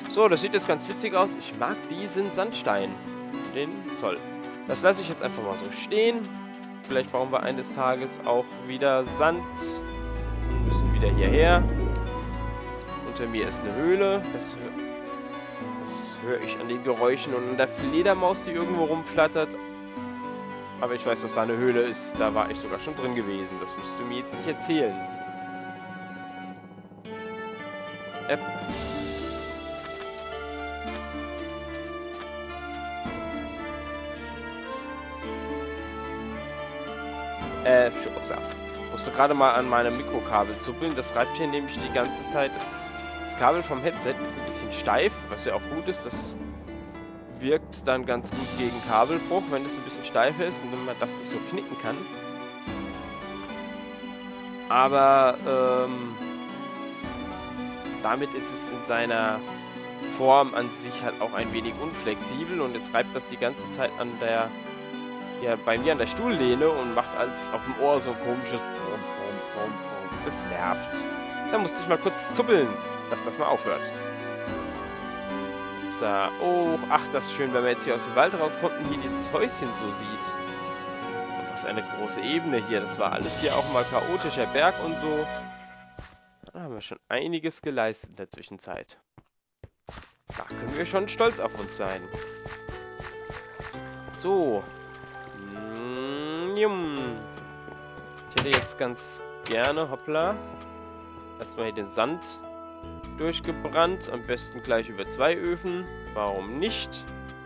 So, das sieht jetzt ganz witzig aus. Ich mag diesen Sandstein. Den, toll. Das lasse ich jetzt einfach mal so stehen. Vielleicht brauchen wir eines Tages auch wieder Sand. Und müssen wieder hierher. Unter mir ist eine Höhle. Das höre ich an den Geräuschen und an der Fledermaus, die irgendwo rumflattert. Aber ich weiß, dass da eine Höhle ist. Da war ich sogar schon drin gewesen. Das musst du mir jetzt nicht erzählen. App. Ups, musste gerade mal an meinem Mikrokabel zuppeln. Das reibt hier nämlich die ganze Zeit. Das Kabel vom Headset ist ein bisschen steif, was ja auch gut ist. Das wirkt dann ganz gut gegen Kabelbruch, wenn es ein bisschen steifer ist und wenn man das nicht so knicken kann. Aber damit ist es in seiner Form an sich halt auch ein wenig unflexibel und jetzt reibt das die ganze Zeit an der, ja, bei mir an der Stuhllehne und macht als auf dem Ohr so ein komisches Brumm, Brumm, Brumm, Brumm. Das nervt. Da musste ich mal kurz zuppeln, dass das mal aufhört. So, oh, ach, das ist schön, wenn wir jetzt hier aus dem Wald rauskommen und hier dieses Häuschen so sieht. Und was eine große Ebene hier. Das war alles hier auch mal chaotischer Berg und so. Da haben wir schon einiges geleistet in der Zwischenzeit. Da können wir schon stolz auf uns sein. So. Ich hätte jetzt ganz gerne, hoppla, erstmal hier den Sand durchgebrannt. Am besten gleich über 2 Öfen. Warum nicht?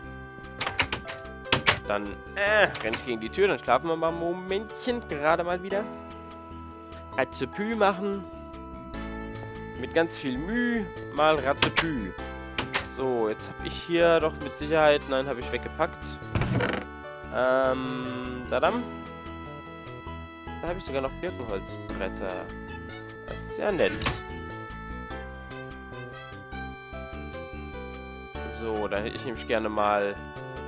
Dann renne ich gegen die Tür. Dann schlafen wir mal ein Momentchen. Gerade mal wieder. Ratzepü machen. Mit ganz viel Mühe mal Ratzepü. So, jetzt habe ich hier doch mit Sicherheit... Nein, habe ich weggepackt. Dadam. Da habe ich sogar noch Birkenholzbretter. Das ist ja nett. So, dann hätte ich nämlich gerne mal...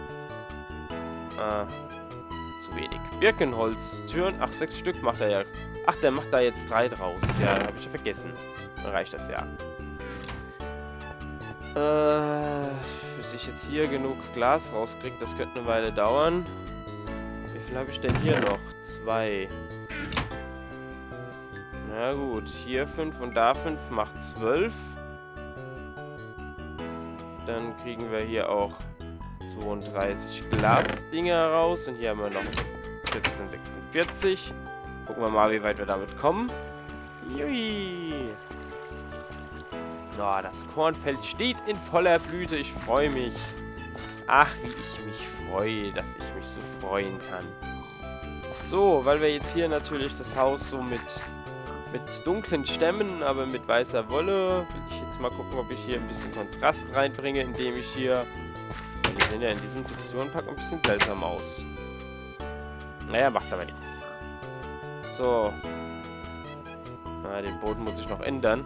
zu wenig. Birkenholztüren. Ach, 6 Stück macht er ja. Ach, der macht da jetzt 3 draus. Ja, habe ich ja vergessen. Dann reicht das ja. Bis ich jetzt hier genug Glas rauskriege, das könnte eine Weile dauern. Wie viel habe ich denn hier noch? 2. Na gut, hier 5 und da 5 macht 12. Dann kriegen wir hier auch 32 Glasdinger raus. Und hier haben wir noch 14, 46. Gucken wir mal, wie weit wir damit kommen. Jui. Oh, das Kornfeld steht in voller Blüte. Ich freue mich. Ach, wie ich mich freue, dass ich mich so freuen kann. So, weil wir jetzt hier natürlich das Haus so mit dunklen Stämmen, aber mit weißer Wolle, will ich jetzt mal gucken, ob ich hier ein bisschen Kontrast reinbringe, indem ich hier... Die sehen ja in diesem Texturenpack ein bisschen seltsam aus. Naja, macht aber nichts. So. Na, den Boden muss ich noch ändern.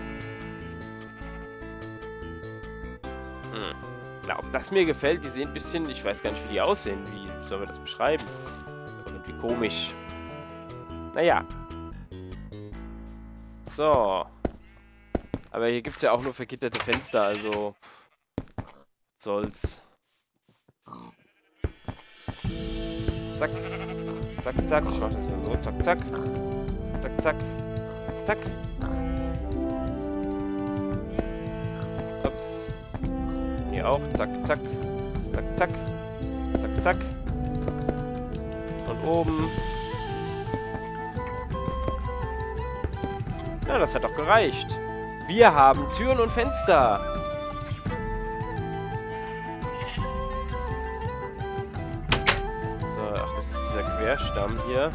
Na, ob das mir gefällt, die sehen ein bisschen... Ich weiß gar nicht, wie die aussehen. Wie sollen wir das beschreiben? Irgendwie komisch. Naja. So. Aber hier gibt es ja auch nur vergitterte Fenster, also... soll's. Zack. Zack, zack. Ich mach das dann so. Zack, zack. Zack, zack. Zack. Ups. Hier auch. Zack, zack. Zack, zack. Zack, zack. Und oben. Ja, das hat doch gereicht. Wir haben Türen und Fenster. So, ach, das ist dieser Querstamm hier.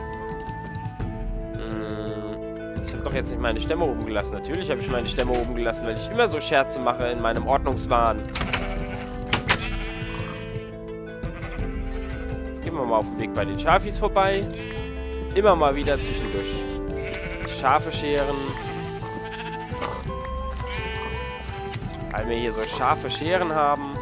Ich habe doch jetzt nicht meine Stämme oben gelassen. Natürlich habe ich meine Stämme oben gelassen, weil ich immer so Scherze mache in meinem Ordnungswahn. Gehen wir mal auf den Weg bei den Schafis vorbei. Immer mal wieder zwischendurch Schafe scheren. Weil wir hier so scharfe Scheren haben.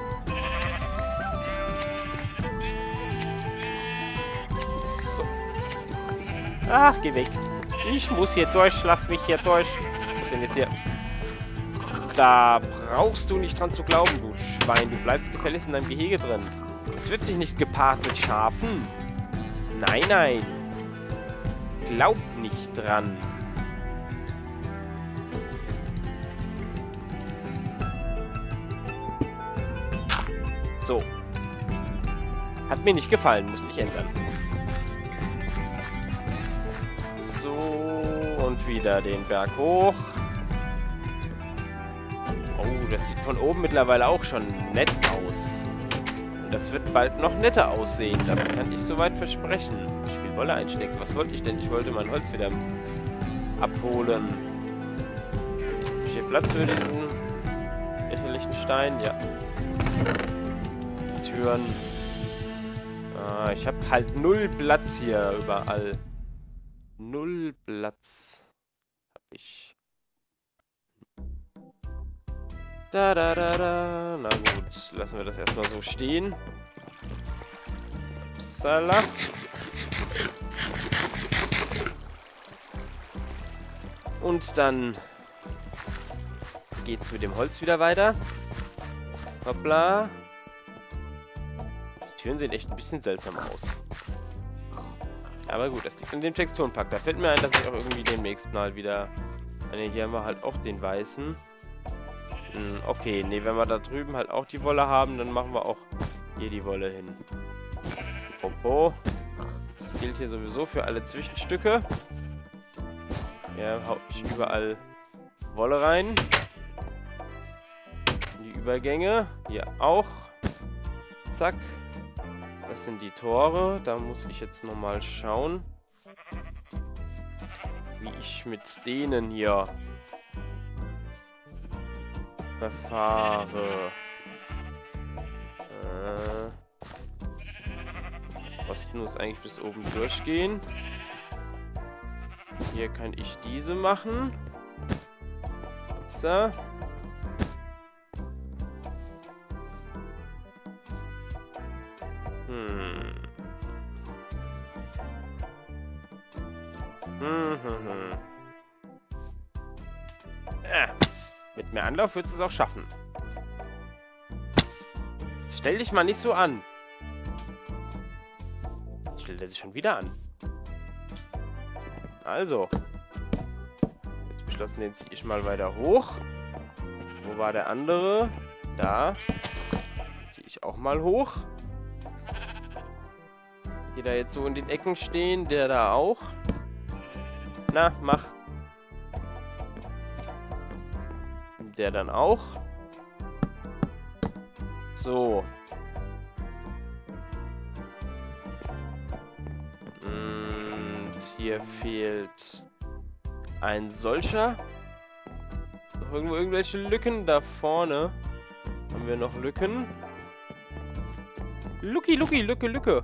So. Ach, geh weg. Ich muss hier durch. Lass mich hier durch. Ich muss denn jetzt hier... Da brauchst du nicht dran zu glauben, du Schwein. Du bleibst gefälligst in deinem Gehege drin. Es wird sich nicht gepaart mit Schafen. Nein, nein. Glaub nicht dran. So. Hat mir nicht gefallen, musste ich ändern. So, und wieder den Berg hoch. Oh, das sieht von oben mittlerweile auch schon nett aus. Und das wird bald noch netter aussehen. Das kann ich soweit versprechen. Ich will Wolle einstecken. Was wollte ich denn? Ich wollte mein Holz wieder abholen. Habe ich hier Platz für diesen lächerlichen Stein? Ja. Türen. Ah, ich habe halt 0 Platz hier überall. 0 Platz habe ich. Da. Na gut, lassen wir das erstmal so stehen. Upsala. Und dann geht's mit dem Holz wieder weiter. Hoppla. Die Türen sehen echt ein bisschen seltsam aus. Aber gut, das liegt an dem Texturenpack. Da fällt mir ein, dass ich auch irgendwie demnächst mal wieder... Hier haben wir halt auch den weißen. Okay, nee, wenn wir da drüben halt auch die Wolle haben, dann machen wir auch hier die Wolle hin. Popo. Das gilt hier sowieso für alle Zwischenstücke. Ja, hau ich überall Wolle rein. In die Übergänge. Hier auch. Zack. Das sind die Tore. Da muss ich jetzt nochmal schauen, wie ich mit denen hier verfahre. Osten muss eigentlich bis oben durchgehen. Hier kann ich diese machen. So. Mit mehr Anlauf würdest du es auch schaffen. Jetzt stell dich mal nicht so an. Jetzt stellt er sich schon wieder an. Also. Jetzt beschlossen, den ziehe ich mal weiter hoch. Wo war der andere? Da. Ziehe ich auch mal hoch. Die da jetzt so in den Ecken stehen. Der da auch. Na, mach. Der dann auch. So. Und hier fehlt ein solcher. Noch irgendwo irgendwelche Lücken? Da vorne haben wir noch Lücken. Lucky, Lücke.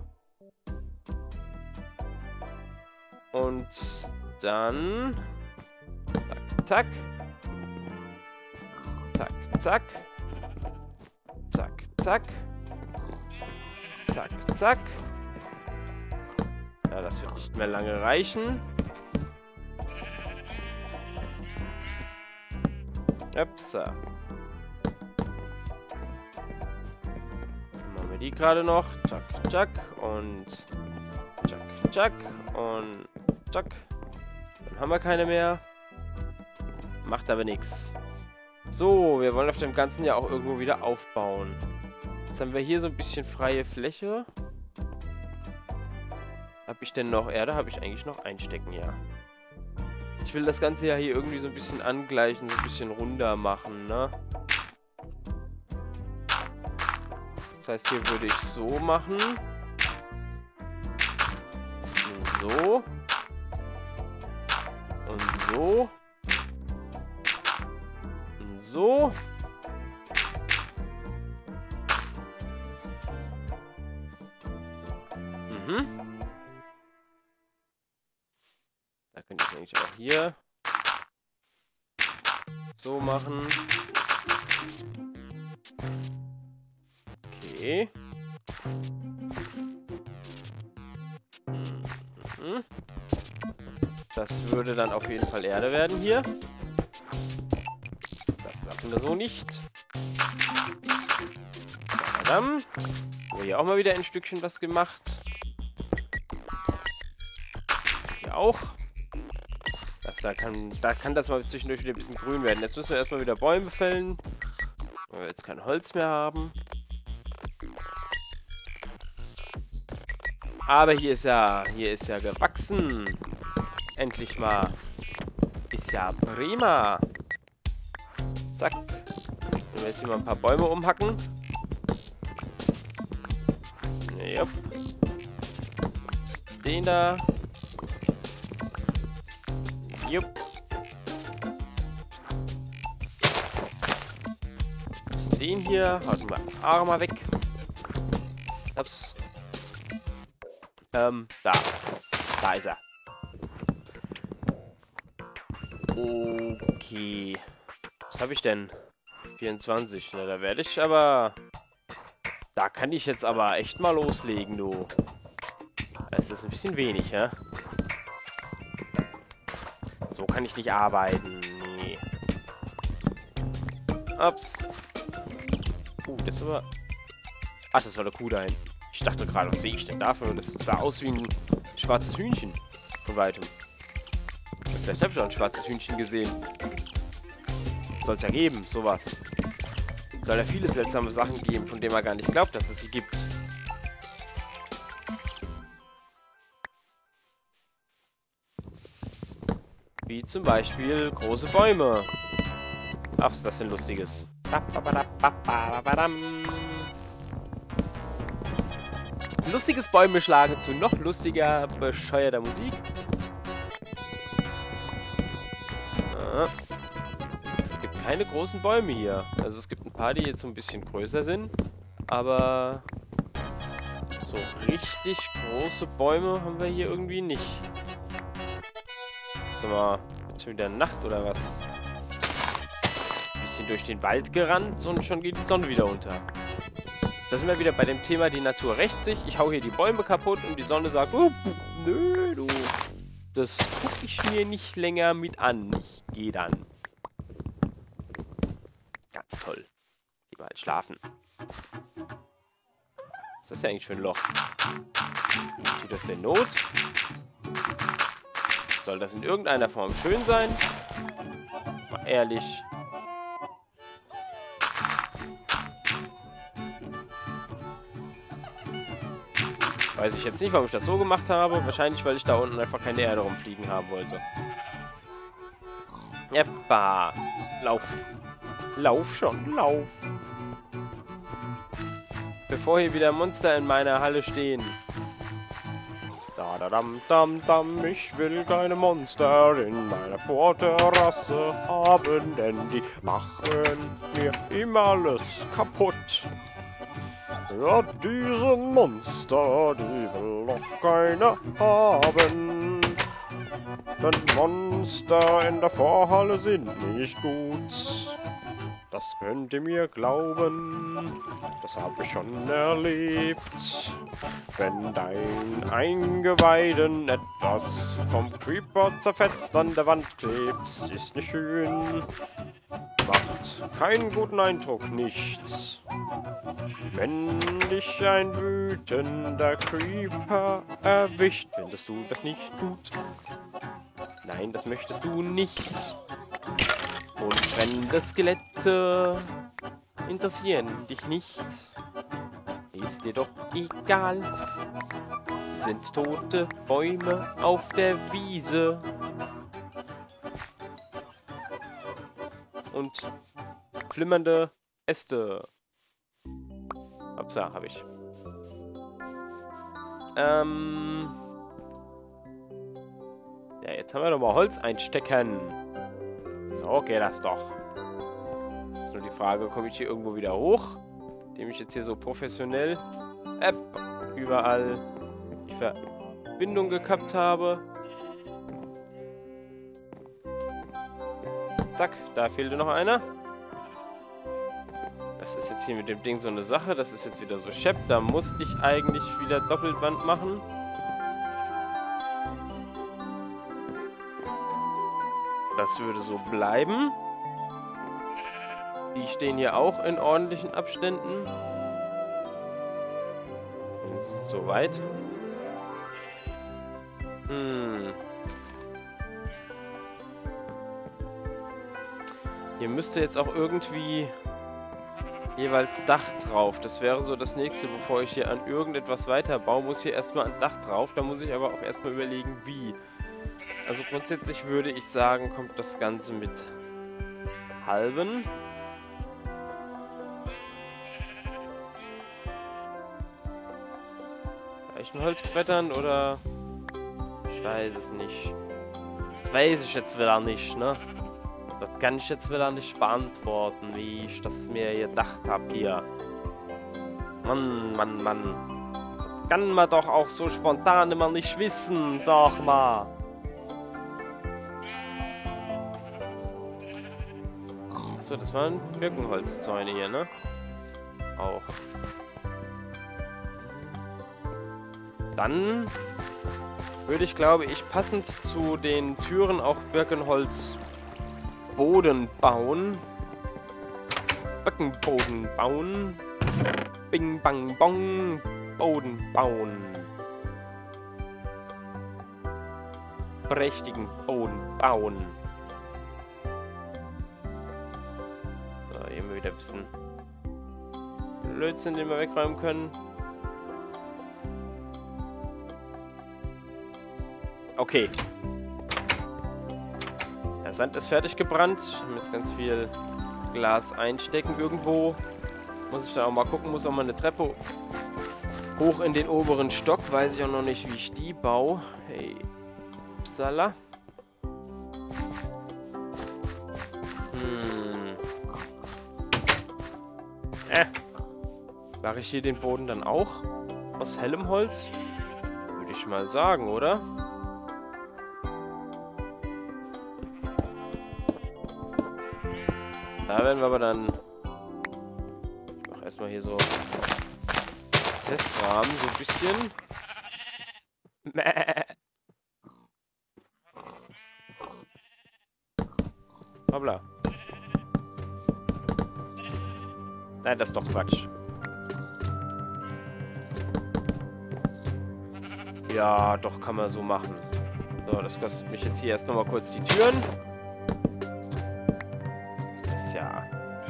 Und dann... Zack, zack. Zack. Zack, zack. Zack, zack. Ja, das wird nicht mehr lange reichen. Upsa. Dann machen wir die gerade noch. Zack, zack. Und zack, zack. Und zack. Dann haben wir keine mehr. Macht aber nichts. So, wir wollen auf dem Ganzen ja auch irgendwo wieder aufbauen. Jetzt haben wir hier so ein bisschen freie Fläche. Habe ich denn noch Erde? Habe ich eigentlich noch einstecken, ja. Ich will das Ganze ja hier irgendwie so ein bisschen angleichen, so ein bisschen runder machen, ne? Das heißt, hier würde ich so machen. So. Und so. So. Da könnte ich eigentlich auch hier so machen. Okay. Das würde dann auf jeden Fall Erde werden hier. Das machen wir so nicht. Dann haben wir hier auch mal wieder ein Stückchen was gemacht. Hier auch. Da kann das mal zwischendurch wieder ein bisschen grün werden. Jetzt müssen wir erstmal wieder Bäume fällen. Weil wir jetzt kein Holz mehr haben. Aber hier ist ja gewachsen. Endlich mal. Ist ja prima. Zack. Wenn wir jetzt hier mal ein paar Bäume umhacken. Jupp. Den da. Jupp. Den hier. Haut mal Arme weg. Ups. Da. Da ist er. Okay. Was habe ich denn? 24. Na, da werde ich aber... Da kann ich jetzt aber echt mal loslegen, du. Das ist ein bisschen wenig, ja? So kann ich nicht arbeiten. Nee. Ups. Das ist aber... Ach, das war der Kuh dahin. Ich dachte gerade, was sehe ich denn dafür? Das sah aus wie ein schwarzes Hühnchen. Von weitem. Vielleicht habe ich auch ein schwarzes Hühnchen gesehen. Soll es ja geben, sowas. Soll ja viele seltsame Sachen geben, von denen man gar nicht glaubt, dass es sie gibt. Wie zum Beispiel große Bäume. Ach, ist das denn Lustiges? Lustiges Bäume schlagen zu noch lustiger, bescheuerter Musik. Es gibt keine großen Bäume hier. Also es gibt ein paar, die jetzt so ein bisschen größer sind. Aber so richtig große Bäume haben wir hier irgendwie nicht. Sag mal, jetzt wieder Nacht oder was? Ein bisschen durch den Wald gerannt und schon geht die Sonne wieder unter. Da sind wir wieder bei dem Thema, die Natur rächt sich. Ich hau hier die Bäume kaputt und die Sonne sagt, oh, nö, du. Das gucke ich mir nicht länger mit an. Ich gehe dann. Ganz toll. Lieber halt schlafen. Was ist das ja eigentlich für ein Loch? Tut das denn Not? Soll das in irgendeiner Form schön sein? Mal ehrlich. Weiß ich jetzt nicht, warum ich das so gemacht habe. Wahrscheinlich, weil ich da unten einfach keine Erde rumfliegen haben wollte. Eppa. Lauf. Lauf schon, lauf. Bevor hier wieder Monster in meiner Halle stehen. Da da dam dam dam, ich will keine Monster in meiner Vorterrasse haben, denn die machen mir immer alles kaputt. Ja, diese Monster, die will doch keiner haben. Denn Monster in der Vorhalle sind nicht gut. Das könnt ihr mir glauben, das habe ich schon erlebt. Wenn dein Eingeweiden etwas vom Creeper zerfetzt an der Wand klebt, ist nicht schön. Macht keinen guten Eindruck, nichts. Wenn dich ein wütender Creeper erwischt, findest du das nicht gut? Nein, das möchtest du nicht. Und fremde Skelette interessieren dich nicht. Ist dir doch egal. Sind tote Bäume auf der Wiese. Und flimmernde Äste. Upsa, habe ich. Ja, jetzt haben wir nochmal Holz einstecken. So geht das doch. Jetzt nur die Frage, komme ich hier irgendwo wieder hoch? Indem ich jetzt hier so professionell überall die Verbindung gekappt habe. Zack, da fehlte noch einer. Das ist jetzt hier mit dem Ding so eine Sache. Das ist jetzt wieder so schepp. Da muss ich eigentlich wieder Doppelband machen. Das würde so bleiben. Die stehen hier auch in ordentlichen Abständen. Ist soweit. Hier müsste jetzt auch irgendwie jeweils Dach drauf. Das wäre so das nächste, bevor ich hier an irgendetwas weiterbaue, muss hier erstmal ein Dach drauf. Da muss ich aber auch erstmal überlegen, wie. Also grundsätzlich würde ich sagen, kommt das Ganze mit halben. Eichenholzbrettern oder... Ich weiß es nicht. Das weiß ich jetzt wieder nicht, ne? Das kann ich jetzt wieder nicht beantworten, wie ich das mir gedacht habe hier. Mann, Mann, Mann. Das kann man doch auch so spontan immer nicht wissen, sag mal. Achso, das waren Birkenholzzäune hier, ne? Auch. Dann würde ich, glaube ich, passend zu den Türen auch Birkenholzboden bauen. Beckenboden bauen. Bing, bang, bong. Boden bauen. Prächtigen Boden bauen. So, hier haben wir wieder ein bisschen Blödsinn, den wir wegräumen können. Okay. Der Sand ist fertig gebrannt. Ich muss jetzt ganz viel Glas einstecken irgendwo. Muss ich da auch mal gucken. Muss auch mal eine Treppe hoch in den oberen Stock. Weiß ich auch noch nicht, wie ich die baue. Hey. Upsala. Mache ich hier den Boden dann auch aus hellem Holz? Würde ich mal sagen, oder? Da werden wir aber dann... Ich mache erstmal hier so Testrahmen, so ein bisschen. Hoppla. Nein, das ist doch Quatsch. Ja, doch, kann man so machen. So, das kostet mich jetzt hier erst nochmal kurz die Türen. Ja.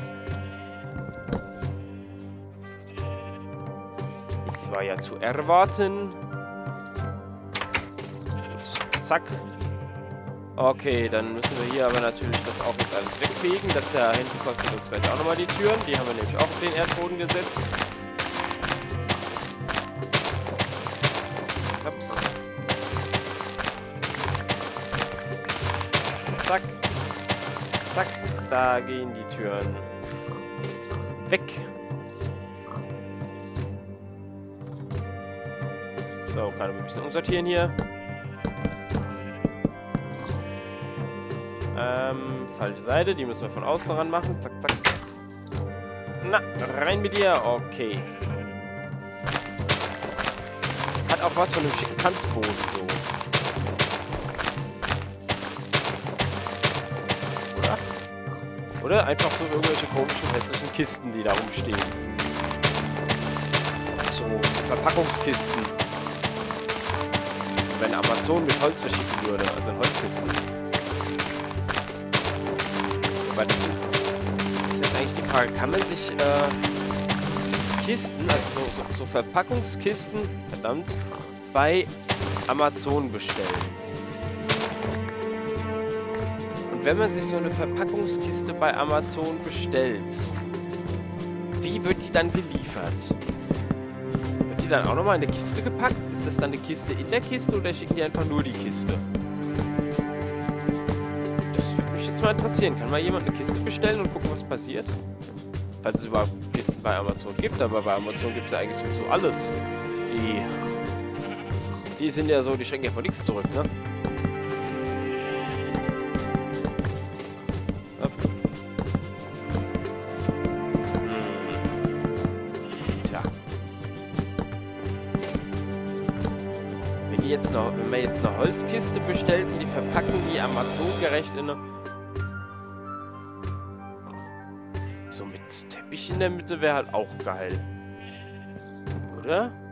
Das war ja zu erwarten. Gut, zack. Okay, dann müssen wir hier aber natürlich das auch jetzt alles wegfegen. Das ja hinten kostet uns gleich auch nochmal die Türen. Die haben wir nämlich auch auf den Erdboden gesetzt. Ups. Zack. Zack. Da gehen die Türen weg. So, gerade ein bisschen umsortieren hier. Falsche Seite, die müssen wir von außen ran machen. Zack, zack. Na, rein mit dir. Okay. Hat auch was von einem schicken Tanzboden so. Oder einfach so irgendwelche komischen, hässlichen Kisten, die da rumstehen. So Verpackungskisten. Also wenn Amazon mit Holz verschicken würde, also in Holzkisten. Aber das ist jetzt eigentlich die Frage, kann man sich Kisten, also so Verpackungskisten, verdammt, bei Amazon bestellen? Wenn man sich so eine Verpackungskiste bei Amazon bestellt, wie wird die dann geliefert? Wird die dann auch nochmal in eine Kiste gepackt? Ist das dann eine Kiste in der Kiste oder schicken die einfach nur die Kiste? Das würde mich jetzt mal interessieren. Kann mal jemand eine Kiste bestellen und gucken, was passiert? Falls es überhaupt Kisten bei Amazon gibt, aber bei Amazon gibt es ja eigentlich sowieso alles. Die sind ja so, die schenken ja von nichts zurück, ne? Wenn man jetzt eine Holzkiste bestellt und die verpacken die Amazon gerecht in eine... So mit Teppich in der Mitte wäre halt auch geil. Oder?